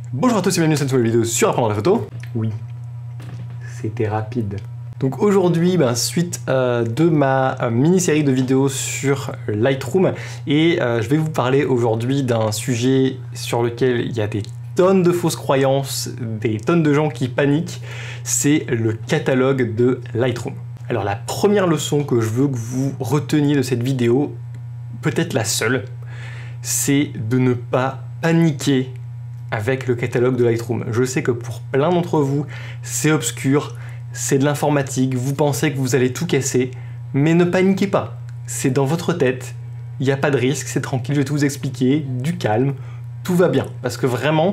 Bonjour à tous et bienvenue sur cette nouvelle vidéo sur apprendre la photo. Oui, c'était rapide. Donc aujourd'hui, suite de ma mini-série de vidéos sur Lightroom, et je vais vous parler aujourd'hui d'un sujet sur lequel il y a des tonnes de fausses croyances, des tonnes de gens qui paniquent, c'est le catalogue de Lightroom. Alors la première leçon que je veux que vous reteniez de cette vidéo, peut-être la seule, c'est de ne pas paniquer avec le catalogue de Lightroom. Je sais que pour plein d'entre vous, c'est obscur, c'est de l'informatique, vous pensez que vous allez tout casser, mais ne paniquez pas. C'est dans votre tête, il n'y a pas de risque, c'est tranquille, je vais tout vous expliquer, du calme, tout va bien. Parce que vraiment,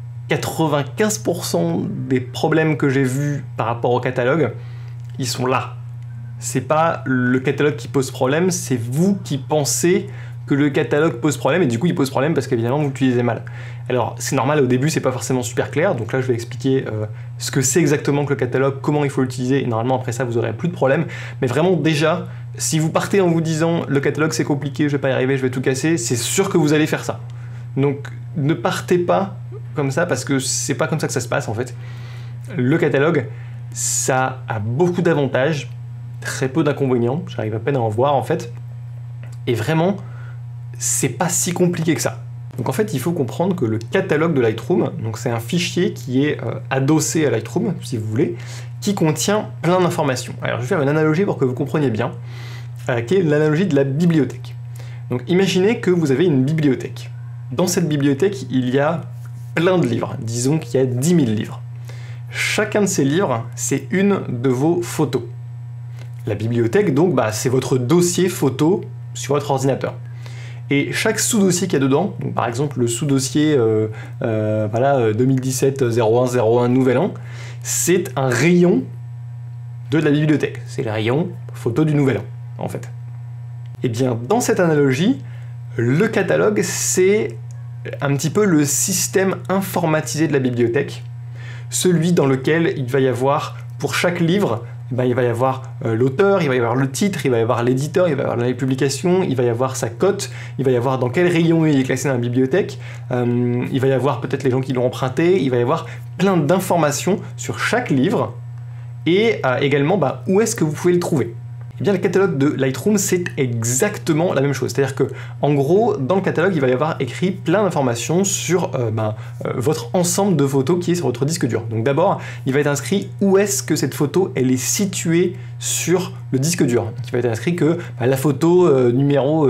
95% des problèmes que j'ai vus par rapport au catalogue, ils sont là. C'est pas le catalogue qui pose problème, c'est vous qui pensez que le catalogue pose problème, et du coup il pose problème parce qu'évidemment vous l'utilisez mal. Alors c'est normal, au début c'est pas forcément super clair, donc là je vais expliquer ce que c'est exactement que le catalogue, comment il faut l'utiliser, et normalement après ça vous aurez plus de problème. Mais vraiment déjà, si vous partez en vous disant le catalogue c'est compliqué, je vais pas y arriver, je vais tout casser, c'est sûr que vous allez faire ça. Donc ne partez pas comme ça, parce que c'est pas comme ça que ça se passe en fait. Le catalogue, ça a beaucoup d'avantages, très peu d'inconvénients, j'arrive à peine à en voir en fait, et vraiment c'est pas si compliqué que ça. Donc en fait, il faut comprendre que le catalogue de Lightroom, donc c'est un fichier qui est adossé à Lightroom, si vous voulez, qui contient plein d'informations. Alors je vais faire une analogie pour que vous compreniez bien, qui est l'analogie de la bibliothèque. Donc imaginez que vous avez une bibliothèque. Dans cette bibliothèque, il y a plein de livres. Disons qu'il y a 10 000 livres. Chacun de ces livres, c'est une de vos photos. La bibliothèque, donc, c'est votre dossier photo sur votre ordinateur. Et chaque sous-dossier qu'il y a dedans, donc par exemple le sous-dossier 2017-01-01 Nouvel An, c'est un rayon de la bibliothèque. C'est le rayon photo du Nouvel An, en fait. Et bien, dans cette analogie, le catalogue, c'est un petit peu le système informatisé de la bibliothèque, celui dans lequel il va y avoir, pour chaque livre, il va y avoir l'auteur, il va y avoir le titre, il va y avoir l'éditeur, il va y avoir la publication, il va y avoir sa cote, il va y avoir dans quel rayon il est classé dans la bibliothèque, il va y avoir peut-être les gens qui l'ont emprunté, il va y avoir plein d'informations sur chaque livre, et également où est-ce que vous pouvez le trouver. Eh bien, le catalogue de Lightroom, c'est exactement la même chose. C'est-à-dire que, en gros, dans le catalogue, il va y avoir écrit plein d'informations sur votre ensemble de photos qui est sur votre disque dur. Donc d'abord, il va être inscrit où est-ce que cette photo, elle est située sur le disque dur. Donc, il va être inscrit que la photo numéro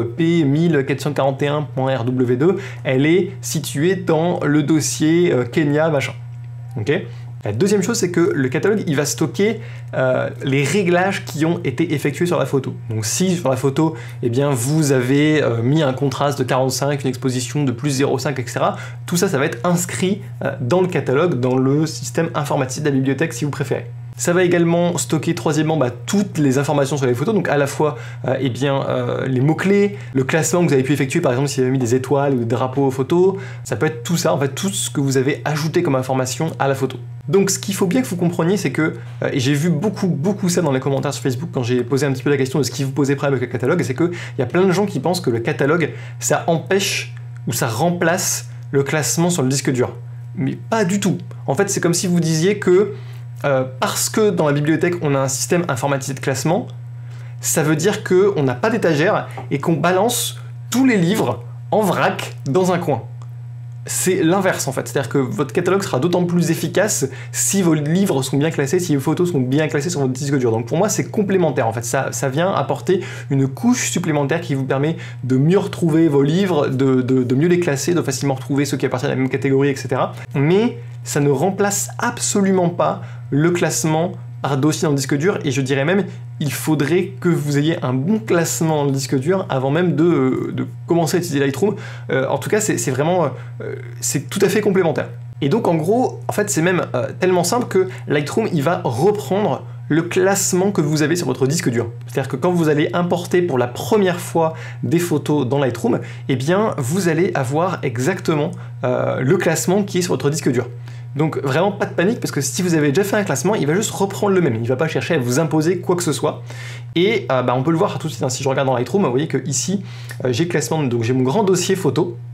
P1441.rw2, elle est située dans le dossier Kenya, machin. Ok ? La deuxième chose, c'est que le catalogue, il va stocker les réglages qui ont été effectués sur la photo. Donc si sur la photo, vous avez mis un contraste de 45, une exposition de plus 0,5, etc., tout ça, ça va être inscrit dans le catalogue, dans le système informatique de la bibliothèque, si vous préférez. Ça va également stocker, troisièmement, toutes les informations sur les photos, donc à la fois les mots-clés, le classement que vous avez pu effectuer, par exemple si vous avez mis des étoiles ou des drapeaux aux photos, ça peut être tout ça, en fait, tout ce que vous avez ajouté comme information à la photo. Donc ce qu'il faut bien que vous compreniez, c'est que, et j'ai vu beaucoup ça dans les commentaires sur Facebook quand j'ai posé un petit peu la question de ce qui vous posait problème avec le catalogue, c'est qu'il y a plein de gens qui pensent que le catalogue, ça empêche ou ça remplace le classement sur le disque dur. Mais pas du tout. En fait, c'est comme si vous disiez que parce que dans la bibliothèque on a un système informatisé de classement, ça veut dire qu'on n'a pas d'étagère et qu'on balance tous les livres en vrac dans un coin. C'est l'inverse en fait, c'est-à-dire que votre catalogue sera d'autant plus efficace si vos livres sont bien classés, si vos photos sont bien classées sur votre disque dur. Donc pour moi c'est complémentaire en fait, ça vient apporter une couche supplémentaire qui vous permet de mieux retrouver vos livres, de mieux les classer, de facilement retrouver ceux qui appartiennent à la même catégorie, etc. Mais ça ne remplace absolument pas le classement par dossier dans le disque dur, et je dirais même il faudrait que vous ayez un bon classement dans le disque dur avant même de commencer à utiliser Lightroom. En tout cas c'est vraiment c'est tout à fait complémentaire. Et donc en gros en fait c'est même tellement simple que Lightroom il va reprendre le classement que vous avez sur votre disque dur. C'est-à-dire que quand vous allez importer pour la première fois des photos dans Lightroom, vous allez avoir exactement le classement qui est sur votre disque dur. Donc vraiment pas de panique, parce que si vous avez déjà fait un classement, il va juste reprendre le même, il ne va pas chercher à vous imposer quoi que ce soit. Et on peut le voir tout de suite, si je regarde dans Lightroom, vous voyez que ici j'ai le classement, donc j'ai mon grand dossier photo,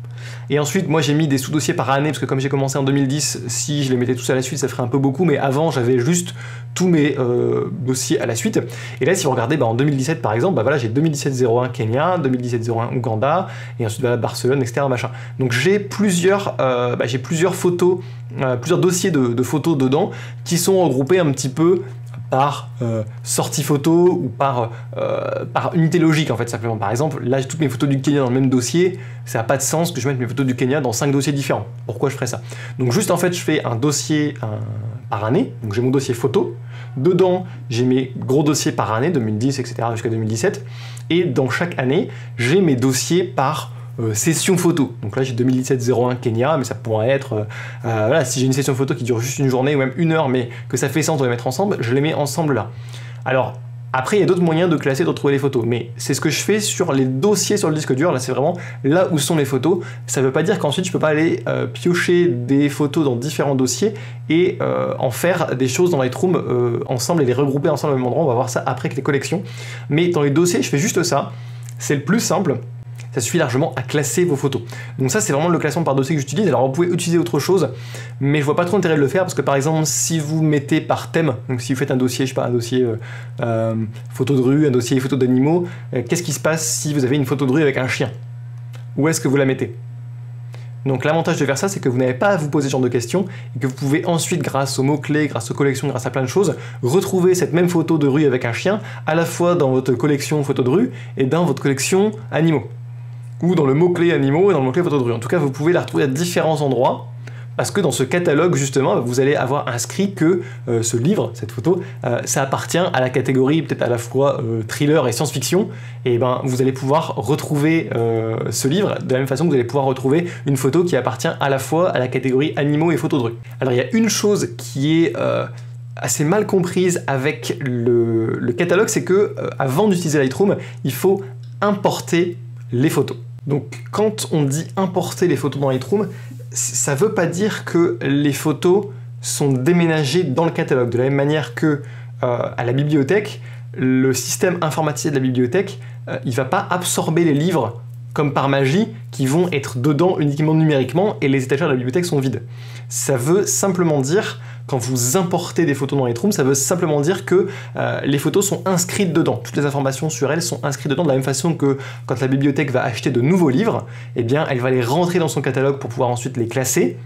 Et ensuite, moi j'ai mis des sous-dossiers par année, parce que comme j'ai commencé en 2010, si je les mettais tous à la suite, ça ferait un peu beaucoup, mais avant j'avais juste tous mes dossiers à la suite. Et là, si vous regardez, en 2017 par exemple, voilà, j'ai 2017-01 Kenya, 2017-01 Ouganda, et ensuite voilà, Barcelone, etc. Machin. Donc j'ai plusieurs photos, plusieurs dossiers de photos dedans, qui sont regroupés un petit peu par sortie photo ou par unité logique en fait simplement. Par exemple, là j'ai toutes mes photos du Kenya dans le même dossier, ça n'a pas de sens que je mette mes photos du Kenya dans 5 dossiers différents. Pourquoi je ferais ça? Donc juste en fait je fais un dossier par année, donc j'ai mon dossier photo, dedans j'ai mes gros dossiers par année, 2010 etc. jusqu'à 2017, et dans chaque année j'ai mes dossiers par session photo. Donc là j'ai 2017-01 Kenya, mais ça pourrait être voilà, si j'ai une session photo qui dure juste une journée ou même une heure, mais que ça fait sens de les mettre ensemble, je les mets ensemble là. Alors après il y a d'autres moyens de classer, de retrouver les photos, mais c'est ce que je fais sur les dossiers sur le disque dur. Là c'est vraiment là où sont les photos. Ça veut pas dire qu'ensuite je peux pas aller piocher des photos dans différents dossiers et en faire des choses dans Lightroom ensemble et les regrouper ensemble au même endroit. On va voir ça après avec les collections, mais dans les dossiers je fais juste ça, c'est le plus simple. Ça suffit largement à classer vos photos. Donc ça c'est vraiment le classement par dossier que j'utilise. Alors vous pouvez utiliser autre chose, mais je vois pas trop l'intérêt de le faire parce que par exemple si vous mettez par thème, donc si vous faites un dossier, je sais pas, un dossier photo de rue, un dossier photo d'animaux, qu'est-ce qui se passe si vous avez une photo de rue avec un chien? Où est-ce que vous la mettez? Donc l'avantage de faire ça, c'est que vous n'avez pas à vous poser ce genre de questions et que vous pouvez ensuite, grâce aux mots-clés, grâce aux collections, grâce à plein de choses, retrouver cette même photo de rue avec un chien à la fois dans votre collection photo de rue et dans votre collection animaux. Ou dans le mot-clé animaux et dans le mot-clé photo de rue. En tout cas, vous pouvez la retrouver à différents endroits, parce que dans ce catalogue, justement, vous allez avoir inscrit que ce livre, cette photo, ça appartient à la catégorie peut-être à la fois thriller et science-fiction, et ben vous allez pouvoir retrouver ce livre de la même façon que vous allez pouvoir retrouver une photo qui appartient à la fois à la catégorie animaux et photos de rue. Alors il y a une chose qui est assez mal comprise avec le catalogue, c'est que avant d'utiliser Lightroom, il faut importer les photos. Donc quand on dit importer les photos dans Lightroom, ça veut pas dire que les photos sont déménagées dans le catalogue. De la même manière que à la bibliothèque, le système informatisé de la bibliothèque, il va pas absorber les livres comme par magie qui vont être dedans uniquement numériquement et les étagères de la bibliothèque sont vides. Ça veut simplement dire, quand vous importez des photos dans Lightroom, ça veut simplement dire que les photos sont inscrites dedans. Toutes les informations sur elles sont inscrites dedans de la même façon que quand la bibliothèque va acheter de nouveaux livres, eh bien elle va les rentrer dans son catalogue pour pouvoir ensuite les classer,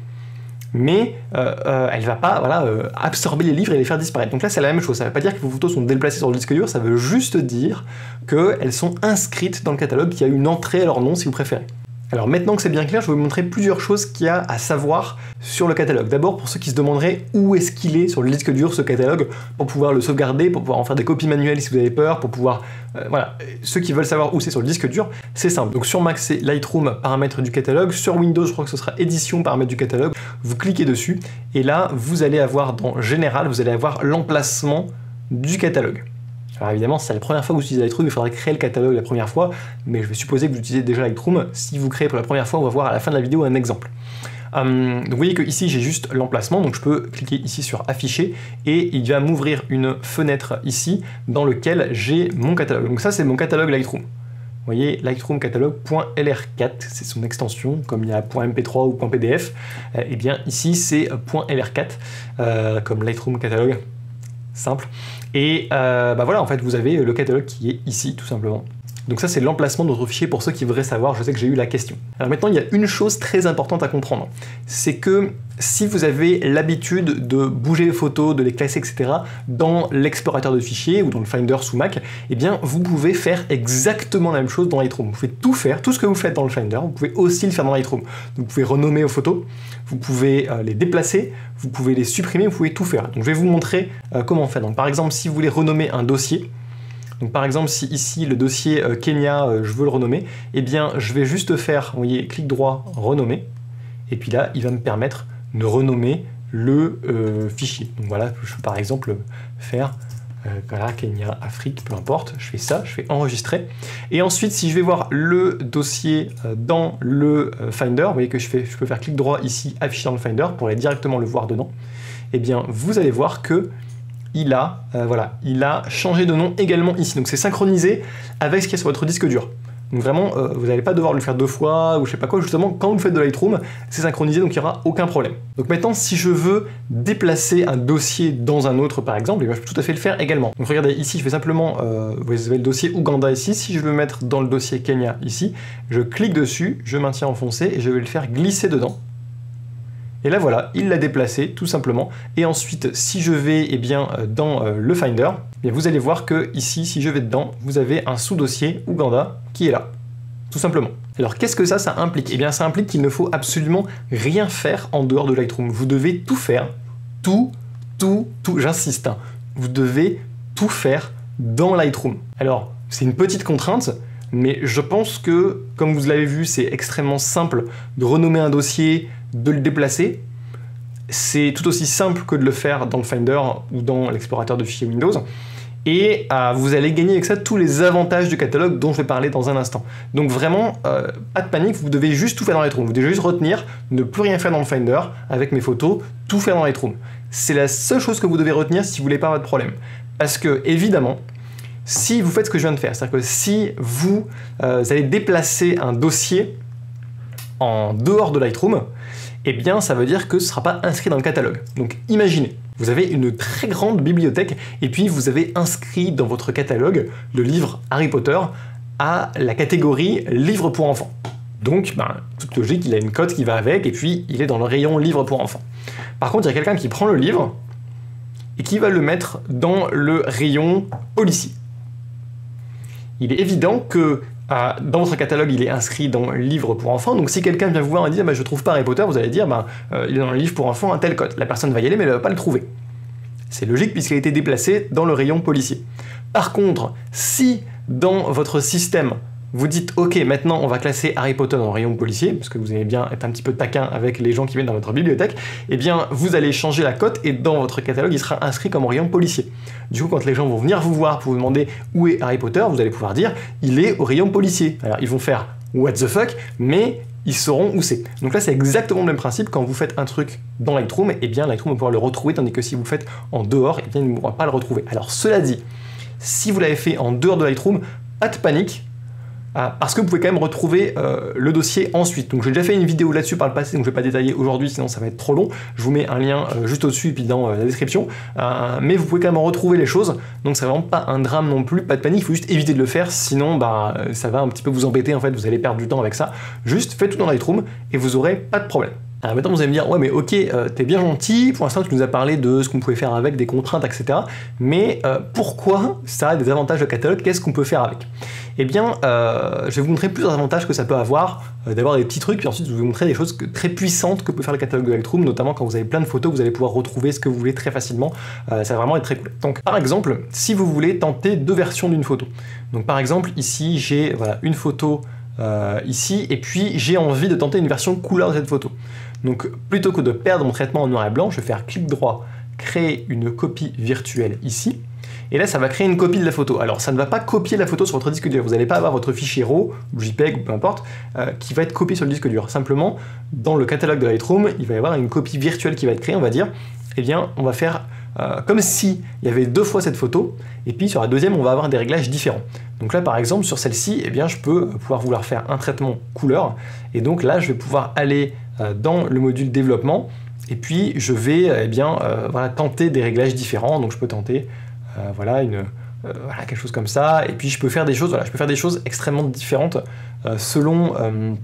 mais elle va pas absorber les livres et les faire disparaître. Donc là c'est la même chose, ça ne veut pas dire que vos photos sont déplacées sur le disque dur, ça veut juste dire qu'elles sont inscrites dans le catalogue, qu'il y a une entrée à leur nom si vous préférez. Alors maintenant que c'est bien clair, je vais vous montrer plusieurs choses qu'il y a à savoir sur le catalogue. D'abord, pour ceux qui se demanderaient où est-ce qu'il est sur le disque dur, ce catalogue, pour pouvoir le sauvegarder, pour pouvoir en faire des copies manuelles si vous avez peur, pour pouvoir... voilà, ceux qui veulent savoir où c'est sur le disque dur, c'est simple. Donc sur Mac, c'est Lightroom, paramètres du catalogue. Sur Windows, je crois que ce sera édition, paramètres du catalogue. Vous cliquez dessus, et là, vous allez avoir dans Général, vous allez avoir l'emplacement du catalogue. Alors évidemment, si c'est la première fois que vous utilisez Lightroom, il faudra créer le catalogue la première fois, mais je vais supposer que vous utilisez déjà Lightroom. Si vous créez pour la première fois, on va voir à la fin de la vidéo un exemple. Donc vous voyez que ici j'ai juste l'emplacement, donc je peux cliquer ici sur afficher et il va m'ouvrir une fenêtre ici dans lequel j'ai mon catalogue. Donc ça c'est mon catalogue Lightroom. Vous voyez, Lightroom catalogue.lr4, c'est son extension, comme il y a .mp3 ou .pdf, et bien ici c'est .lr4, comme Lightroom catalogue, simple. Et voilà, en fait, vous avez le catalogue qui est ici, tout simplement. Donc ça, c'est l'emplacement de notre fichier pour ceux qui voudraient savoir. Je sais que j'ai eu la question. Alors maintenant, il y a une chose très importante à comprendre. C'est que si vous avez l'habitude de bouger les photos, de les classer, etc. dans l'explorateur de fichiers ou dans le Finder sous Mac, eh bien, vous pouvez faire exactement la même chose dans Lightroom. Vous pouvez tout faire, tout ce que vous faites dans le Finder, vous pouvez aussi le faire dans Lightroom. Vous pouvez renommer vos photos, vous pouvez les déplacer, vous pouvez les supprimer, vous pouvez tout faire. Donc je vais vous montrer comment faire. Donc par exemple, si vous voulez renommer un dossier, donc par exemple, si ici le dossier Kenya, je veux le renommer, eh bien je vais juste faire, vous voyez, clic droit, renommer, et puis là, il va me permettre de renommer le fichier. Donc voilà, je peux par exemple faire voilà, Kenya, Afrique, peu importe, je fais ça, je fais enregistrer. Et ensuite, si je vais voir le dossier dans le Finder, vous voyez que je peux faire clic droit ici, afficher dans le Finder, pour aller directement le voir dedans, eh bien vous allez voir que il a changé de nom également ici. Donc c'est synchronisé avec ce qu'il y a sur votre disque dur. Donc vraiment, vous n'allez pas devoir le faire 2 fois ou je sais pas quoi, justement, quand vous faites de Lightroom, c'est synchronisé, donc il n'y aura aucun problème. Donc maintenant, si je veux déplacer un dossier dans un autre, par exemple, eh bien, je peux tout à fait le faire également. Donc regardez, ici, je fais simplement, vous avez le dossier Ouganda ici, si je veux le mettre dans le dossier Kenya ici, je clique dessus, je maintiens enfoncé et je vais le faire glisser dedans. Et là voilà, il l'a déplacé tout simplement. Et ensuite, si je vais dans le Finder, vous allez voir que ici, si je vais dedans, vous avez un sous-dossier Ouganda qui est là, tout simplement. Alors qu'est-ce que ça implique? Eh bien ça implique qu'il ne faut absolument rien faire en dehors de Lightroom. Vous devez tout faire, tout, j'insiste, hein, vous devez tout faire dans Lightroom. Alors c'est une petite contrainte, mais je pense que, comme vous l'avez vu, c'est extrêmement simple de renommer un dossier, de le déplacer. C'est tout aussi simple que de le faire dans le Finder ou dans l'explorateur de fichiers Windows. Et vous allez gagner avec ça tous les avantages du catalogue dont je vais parler dans un instant. Donc vraiment, pas de panique, vous devez juste tout faire dans Lightroom. Vous devez juste retenir, ne plus rien faire dans le Finder avec mes photos, tout faire dans Lightroom. C'est la seule chose que vous devez retenir si vous voulez pas avoir de problème. Parce que, évidemment, si vous faites ce que je viens de faire, c'est-à-dire que si vous allez déplacer un dossier en dehors de Lightroom, eh bien ça veut dire que ce ne sera pas inscrit dans le catalogue. Donc imaginez, vous avez une très grande bibliothèque et puis vous avez inscrit dans votre catalogue le livre Harry Potter à la catégorie livre pour enfants. Donc, toute logique, il a une cote qui va avec et puis il est dans le rayon livre pour enfants. Par contre, il y a quelqu'un qui prend le livre et qui va le mettre dans le rayon policier. Il est évident que dans votre catalogue, il est inscrit dans le livre pour enfants, donc si quelqu'un vient vous voir et dit « je trouve pas Harry Potter », vous allez dire il est dans le livre pour enfants à tel code. La personne va y aller, mais elle ne va pas le trouver. C'est logique puisqu'il a été déplacé dans le rayon policier. Par contre, si dans votre système, vous dites « Ok, maintenant on va classer Harry Potter dans le rayon policier », parce que vous aimez bien être un petit peu taquin avec les gens qui viennent dans votre bibliothèque, eh bien vous allez changer la cote et dans votre catalogue, il sera inscrit comme rayon policier. Du coup, quand les gens vont venir vous voir pour vous demander où est Harry Potter, vous allez pouvoir dire « Il est au rayon policier ». Alors ils vont faire « What the fuck ?» mais ils sauront où c'est. Donc là, c'est exactement le même principe. Quand vous faites un truc dans Lightroom, eh bien Lightroom va pouvoir le retrouver, tandis que si vous le faites en dehors, eh bien il ne pourra pas le retrouver. Alors cela dit, si vous l'avez fait en dehors de Lightroom, pas de panique, parce que vous pouvez quand même retrouver le dossier ensuite. Donc j'ai déjà fait une vidéo là-dessus par le passé, donc je ne vais pas détailler aujourd'hui, sinon ça va être trop long. Je vous mets un lien juste au-dessus et puis dans la description. Mais vous pouvez quand même retrouver les choses, donc c'est vraiment pas un drame non plus, pas de panique, il faut juste éviter de le faire, sinon ça va un petit peu vous embêter en fait, vous allez perdre du temps avec ça. Juste faites tout dans Lightroom et vous aurez pas de problème. Alors maintenant vous allez me dire, ouais mais ok, t'es bien gentil, pour l'instant tu nous as parlé de ce qu'on pouvait faire avec, des contraintes, etc. Mais pourquoi ça a des avantages de catalogue, qu'est-ce qu'on peut faire avec? Eh bien, je vais vous montrer plusieurs avantages que ça peut avoir, d'avoir des petits trucs, puis ensuite je vais vous montrer des choses très puissantes que peut faire le catalogue de Lightroom, notamment quand vous avez plein de photos, vous allez pouvoir retrouver ce que vous voulez très facilement, ça va vraiment être très cool. Donc par exemple, si vous voulez tenter 2 versions d'une photo, donc par exemple ici j'ai une photo ici, et puis j'ai envie de tenter une version couleur de cette photo. Donc plutôt que de perdre mon traitement en noir et blanc, je vais faire clic droit, créer une copie virtuelle ici, et là ça va créer une copie de la photo. Alors ça ne va pas copier la photo sur votre disque dur, vous n'allez pas avoir votre fichier RAW, ou JPEG, ou peu importe, qui va être copié sur le disque dur. Simplement, dans le catalogue de Lightroom, il va y avoir une copie virtuelle qui va être créée, on va dire, eh bien on va faire comme si il y avait 2 fois cette photo, et puis sur la deuxième on va avoir des réglages différents. Donc là par exemple sur celle-ci, eh bien je peux pouvoir vouloir faire un traitement couleur, et donc là je vais pouvoir aller dans le module développement, et puis je vais tenter des réglages différents. Donc je peux tenter quelque chose comme ça, et puis je peux faire des choses, je peux faire des choses extrêmement différentes selon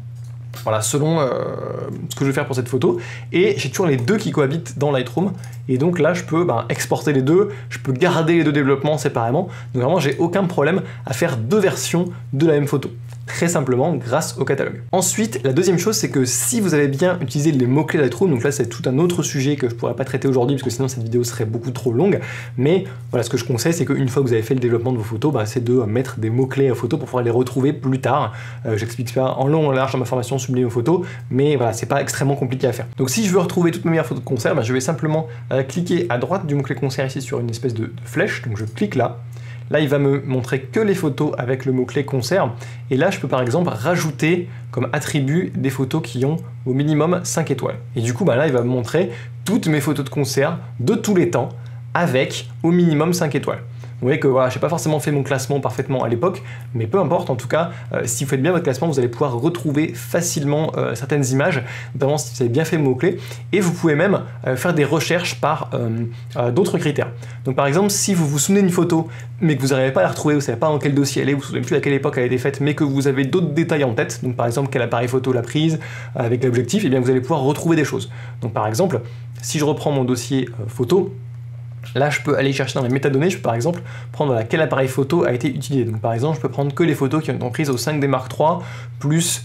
ce que je vais faire pour cette photo, et j'ai toujours les 2 qui cohabitent dans Lightroom, et donc là je peux exporter les 2, je peux garder les 2 développements séparément, donc vraiment j'ai aucun problème à faire 2 versions de la même photo. Très simplement grâce au catalogue. Ensuite, la deuxième chose, c'est que si vous avez bien utilisé les mots-clés Lightroom, donc là c'est tout un autre sujet que je pourrais pas traiter aujourd'hui parce que sinon cette vidéo serait beaucoup trop longue, mais voilà, ce que je conseille, c'est qu'une fois que vous avez fait le développement de vos photos, c'est de mettre des mots-clés photos pour pouvoir les retrouver plus tard. J'explique ça en long en large dans ma formation Sublime Photos, mais voilà, c'est pas extrêmement compliqué à faire. Donc si je veux retrouver toutes mes meilleures photos de concert, je vais simplement cliquer à droite du mot-clé concert ici sur une espèce de flèche, donc je clique là. Là, il va me montrer que les photos avec le mot-clé concert. Et là, je peux par exemple rajouter comme attribut des photos qui ont au minimum 5 étoiles. Et du coup, là, il va me montrer toutes mes photos de concert de tous les temps avec au minimum 5 étoiles. Vous voyez que voilà, j'ai pas forcément fait mon classement parfaitement à l'époque, mais peu importe, en tout cas, si vous faites bien votre classement, vous allez pouvoir retrouver facilement certaines images, notamment si vous avez bien fait vos mots-clés, et vous pouvez même faire des recherches par d'autres critères. Donc par exemple, si vous vous souvenez d'une photo, mais que vous n'arrivez pas à la retrouver, vous ne savez pas dans quel dossier elle est, vous ne vous souvenez plus à quelle époque elle a été faite, mais que vous avez d'autres détails en tête, donc par exemple quel appareil photo l'a prise, avec l'objectif, et bien vous allez pouvoir retrouver des choses. Donc par exemple, si je reprends mon dossier photo, là, je peux aller chercher dans les métadonnées, je peux par exemple prendre quel appareil photo a été utilisé. Donc par exemple, je peux prendre que les photos qui ont été prises au 5D Mark III plus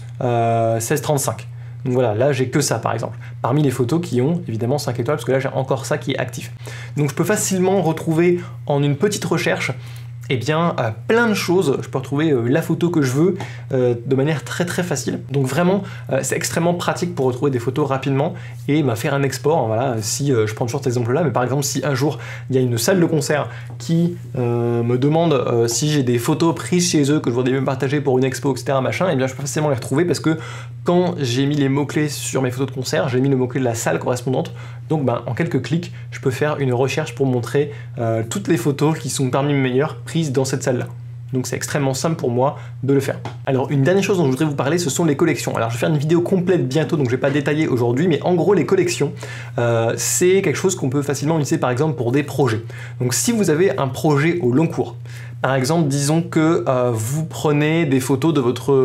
1635. Donc voilà, là j'ai que ça par exemple, parmi les photos qui ont évidemment 5 étoiles, parce que là j'ai encore ça qui est actif. Donc je peux facilement retrouver en une petite recherche eh bien, plein de choses. Je peux retrouver la photo que je veux de manière très facile. Donc vraiment, c'est extrêmement pratique pour retrouver des photos rapidement et faire un export. Voilà, si je prends toujours cet exemple-là, mais par exemple, si un jour il y a une salle de concert qui me demande si j'ai des photos prises chez eux que je voudrais même partager pour une expo, etc., machin, et bien je peux facilement les retrouver parce que quand j'ai mis les mots-clés sur mes photos de concert, j'ai mis le mot-clé de la salle correspondante. Donc en quelques clics, je peux faire une recherche pour montrer toutes les photos qui sont parmi mes meilleures prises dans cette salle-là. Donc c'est extrêmement simple pour moi de le faire. Alors une dernière chose dont je voudrais vous parler, ce sont les collections. Alors je vais faire une vidéo complète bientôt, donc je ne vais pas détailler aujourd'hui, mais en gros les collections, c'est quelque chose qu'on peut facilement utiliser par exemple pour des projets. Donc si vous avez un projet au long cours, par exemple, disons que vous prenez des photos de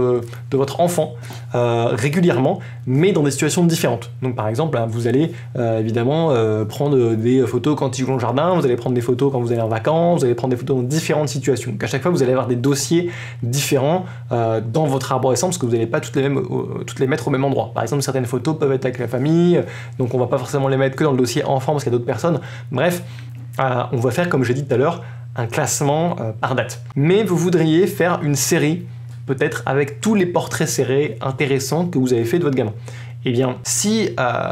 votre enfant régulièrement, mais dans des situations différentes. Donc par exemple, vous allez évidemment prendre des photos quand il joue dans le jardin, vous allez prendre des photos quand vous allez en vacances, vous allez prendre des photos dans différentes situations. Donc à chaque fois, vous allez avoir des dossiers différents dans votre arborescence, parce que vous n'allez pas toutes les mettre au même endroit. Par exemple, certaines photos peuvent être avec la famille, donc on ne va pas forcément les mettre que dans le dossier enfant, parce qu'il y a d'autres personnes. Bref, on va faire, comme j'ai dit tout à l'heure, un classement par date. Mais vous voudriez faire une série, peut-être avec tous les portraits serrés intéressants que vous avez fait de votre gamin. Eh bien, si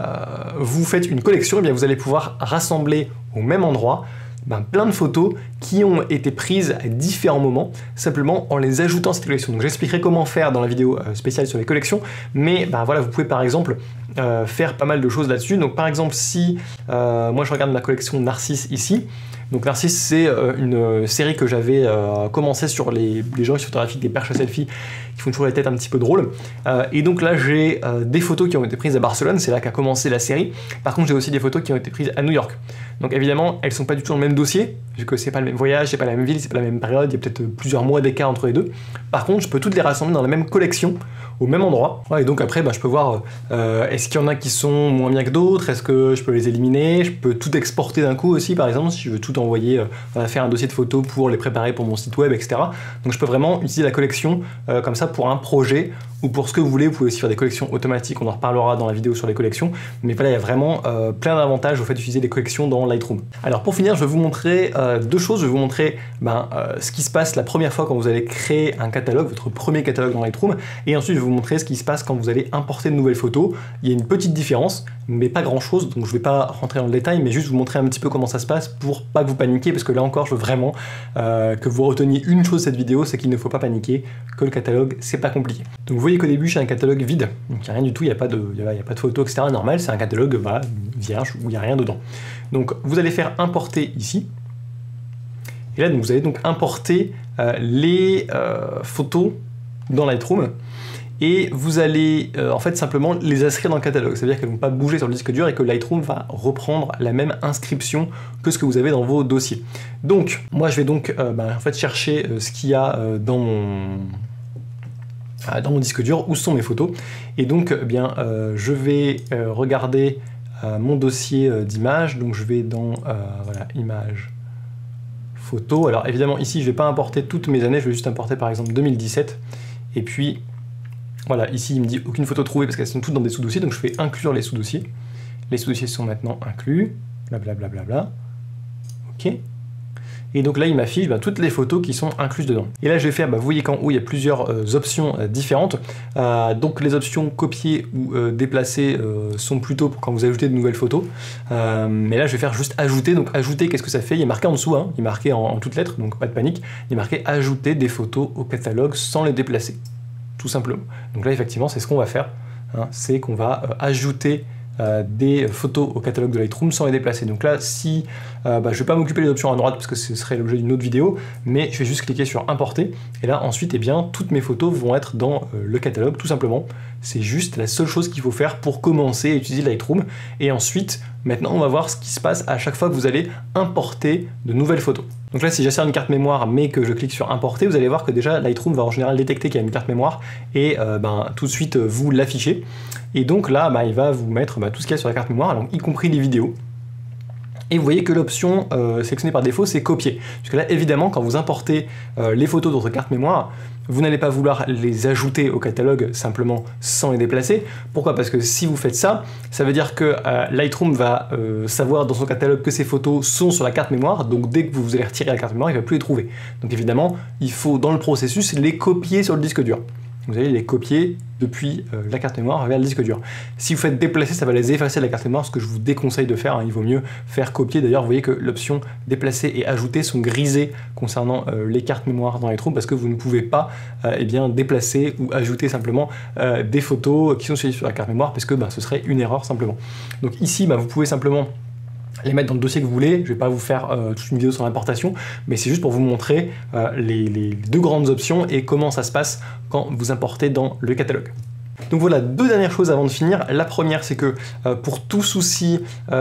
vous faites une collection, eh bien, vous allez pouvoir rassembler au même endroit plein de photos qui ont été prises à différents moments, simplement en les ajoutant à cette collection. Donc j'expliquerai comment faire dans la vidéo spéciale sur les collections, mais voilà, vous pouvez par exemple faire pas mal de choses là-dessus. Donc par exemple, si moi je regarde ma collection Narcisse ici, donc Narcisse, c'est une série que j'avais commencé sur les gens qui photographient des perches à selfie qui font toujours la tête un petit peu drôle. Et donc là, j'ai des photos qui ont été prises à Barcelone, c'est là qu'a commencé la série. Par contre, j'ai aussi des photos qui ont été prises à New York. Donc évidemment, elles sont pas du tout dans le même dossier, vu que c'est pas le même voyage, c'est pas la même ville, c'est pas la même période, il y a peut-être plusieurs mois d'écart entre les deux. Par contre, je peux toutes les rassembler dans la même collection, au même endroit. Et donc après, je peux voir est-ce qu'il y en a qui sont moins bien que d'autres, est-ce que je peux les éliminer, je peux tout exporter d'un coup aussi, par exemple, si je veux tout envoyer, faire un dossier de photos pour les préparer pour mon site web, etc. Donc je peux vraiment utiliser la collection comme ça pour un projet ou pour ce que vous voulez. Vous pouvez aussi faire des collections automatiques, on en reparlera dans la vidéo sur les collections, mais voilà, il y a vraiment plein d'avantages au fait d'utiliser des collections dans Lightroom. Alors pour finir, je vais vous montrer deux choses. Je vais vous montrer ce qui se passe la première fois quand vous allez créer un catalogue, votre premier catalogue dans Lightroom, et ensuite je vais vous montrer ce qui se passe quand vous allez importer de nouvelles photos. Il y a une petite différence, mais pas grand chose, donc je vais pas rentrer dans le détail, mais juste vous montrer un petit peu comment ça se passe pour pas que vous paniquiez, parce que là encore je veux vraiment que vous reteniez une chose de cette vidéo, c'est qu'il ne faut pas paniquer, que le catalogue c'est pas compliqué. Donc vous voyez qu'au début j'ai un catalogue vide, donc il n'y a rien du tout, il n'y a pas de photos, etc. normal, c'est un catalogue vierge où il n'y a rien dedans. Donc vous allez faire importer ici, et là donc, vous allez donc importer les photos dans Lightroom, et vous allez en fait simplement les inscrire dans le catalogue, c'est-à-dire qu'elles ne vont pas bouger sur le disque dur et que Lightroom va reprendre la même inscription que ce que vous avez dans vos dossiers. Donc moi je vais donc en fait chercher ce qu'il y a dans mon disque dur, où sont mes photos, et donc je vais regarder mon dossier d'images, donc je vais dans voilà, images, photos. Alors évidemment ici je vais pas importer toutes mes années, je vais juste importer par exemple 2017, et puis voilà, ici il me dit aucune photo trouvée parce qu'elles sont toutes dans des sous-dossiers, donc je fais inclure les sous-dossiers. Les sous-dossiers sont maintenant inclus, blablabla, bla. Ok. Et donc là il m'affiche toutes les photos qui sont incluses dedans. Et là je vais faire, vous voyez qu'en haut il y a plusieurs options différentes. Donc les options copier ou déplacer sont plutôt pour quand vous ajoutez de nouvelles photos. Mais là je vais faire juste ajouter. Donc ajouter, qu'est-ce que ça fait? Il est marqué en dessous, il est marqué en toutes lettres, donc pas de panique. Il est marqué ajouter des photos au catalogue sans les déplacer, tout simplement. Donc là effectivement c'est ce qu'on va faire, c'est qu'on va ajouter des photos au catalogue de Lightroom sans les déplacer. Donc là, si je ne vais pas m'occuper des options à droite parce que ce serait l'objet d'une autre vidéo, mais je vais juste cliquer sur importer et là ensuite eh bien, toutes mes photos vont être dans le catalogue tout simplement. C'est juste la seule chose qu'il faut faire pour commencer à utiliser Lightroom et ensuite maintenant on va voir ce qui se passe à chaque fois que vous allez importer de nouvelles photos. Donc là si j'insère une carte mémoire mais que je clique sur importer, vous allez voir que déjà Lightroom va en général détecter qu'il y a une carte mémoire et tout de suite vous l'affichez. Et donc là il va vous mettre tout ce qu'il y a sur la carte mémoire, donc y compris les vidéos. Et vous voyez que l'option sélectionnée par défaut, c'est copier. Parce que là, évidemment, quand vous importez les photos de votre carte mémoire, vous n'allez pas vouloir les ajouter au catalogue simplement sans les déplacer. Pourquoi? Parce que si vous faites ça, ça veut dire que Lightroom va savoir dans son catalogue que ces photos sont sur la carte mémoire, donc dès que vous allez retirer la carte mémoire, il ne va plus les trouver. Donc évidemment, il faut dans le processus les copier sur le disque dur. Vous allez les copier depuis la carte mémoire vers le disque dur. Si vous faites déplacer, ça va les effacer de la carte mémoire, ce que je vous déconseille de faire, il vaut mieux faire copier. D'ailleurs, vous voyez que l'option déplacer et ajouter sont grisées concernant les cartes mémoire dans Lightroom parce que vous ne pouvez pas déplacer ou ajouter simplement des photos qui sont sur la carte mémoire parce que ce serait une erreur simplement. Donc ici, vous pouvez simplement les mettre dans le dossier que vous voulez. Je ne vais pas vous faire toute une vidéo sur l'importation, mais c'est juste pour vous montrer les deux grandes options et comment ça se passe quand vous importez dans le catalogue. Donc voilà, deux dernières choses avant de finir. La première, c'est que pour tout souci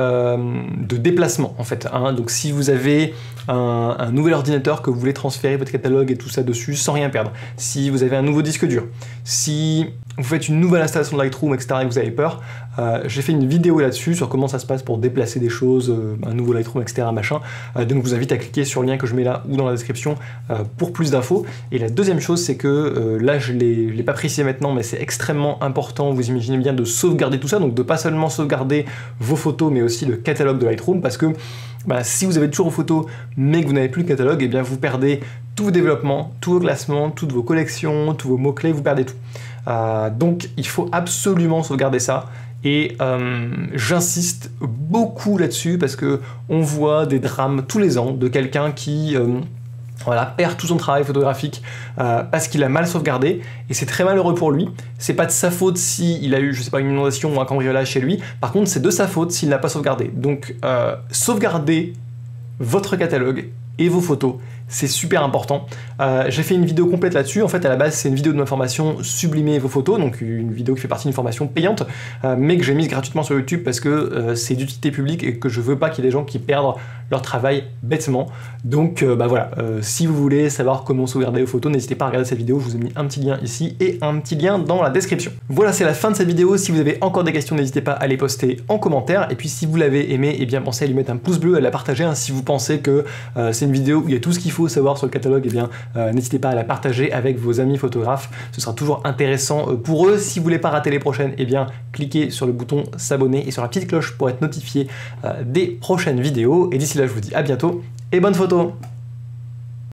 de déplacement, en fait, donc si vous avez un nouvel ordinateur que vous voulez transférer votre catalogue et tout ça dessus sans rien perdre, si vous avez un nouveau disque dur, si vous faites une nouvelle installation de Lightroom, etc. et que vous avez peur, j'ai fait une vidéo là-dessus sur comment ça se passe pour déplacer des choses, un nouveau Lightroom, etc. machin. Donc je vous invite à cliquer sur le lien que je mets là ou dans la description pour plus d'infos. Et la deuxième chose, c'est que là, je ne l'ai pas précisé maintenant, mais c'est extrêmement important, vous imaginez bien, de sauvegarder tout ça, donc de pas seulement sauvegarder vos photos, mais aussi le catalogue de Lightroom, parce que si vous avez toujours vos photos, mais que vous n'avez plus le catalogue, eh bien vous perdez tous vos développements, tous vos classements, toutes vos collections, tous vos mots-clés, vous perdez tout. Donc il faut absolument sauvegarder ça. Et j'insiste beaucoup là-dessus parce que on voit des drames tous les ans de quelqu'un qui perd tout son travail photographique parce qu'il a mal sauvegardé et c'est très malheureux pour lui. C'est pas de sa faute s'il a eu, je sais pas, une inondation ou un cambriolage chez lui. Par contre, c'est de sa faute s'il n'a pas sauvegardé. Donc, sauvegardez votre catalogue et vos photos. C'est super important. J'ai fait une vidéo complète là-dessus. En fait, à la base, c'est une vidéo de ma formation Sublimer vos photos, donc une vidéo qui fait partie d'une formation payante, mais que j'ai mise gratuitement sur YouTube parce que c'est d'utilité publique et que je veux pas qu'il y ait des gens qui perdent leur travail bêtement. Donc voilà, si vous voulez savoir comment sauvegarder vos photos, n'hésitez pas à regarder cette vidéo. Je vous ai mis un petit lien ici et un petit lien dans la description. Voilà, c'est la fin de cette vidéo. Si vous avez encore des questions, n'hésitez pas à les poster en commentaire. Et puis si vous l'avez aimé, eh bien pensez à lui mettre un pouce bleu, à la partager. Si vous pensez que c'est une vidéo où il y a tout ce qu'il faut savoir sur le catalogue, eh bien n'hésitez pas à la partager avec vos amis photographes, ce sera toujours intéressant pour eux. Si vous voulez pas rater les prochaines, eh bien cliquez sur le bouton s'abonner et sur la petite cloche pour être notifié des prochaines vidéos. Et d'ici là, je vous dis à bientôt et bonne photo!